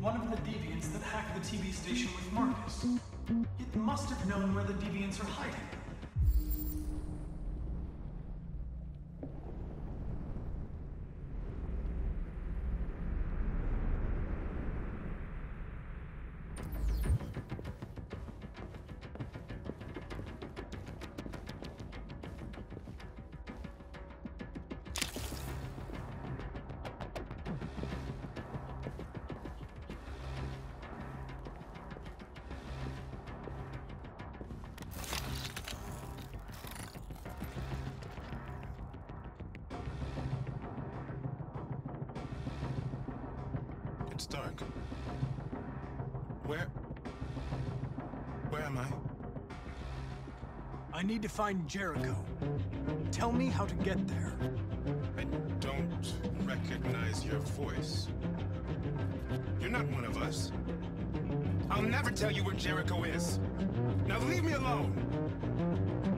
one of the deviants that hacked the TV station with Marcus. It must have known where the deviants are hiding. It's dark. Where am I? I need to find Jericho. Tell me how to get there. I don't recognize your voice. You're not one of us. I'll never tell you where Jericho is. Now leave me alone!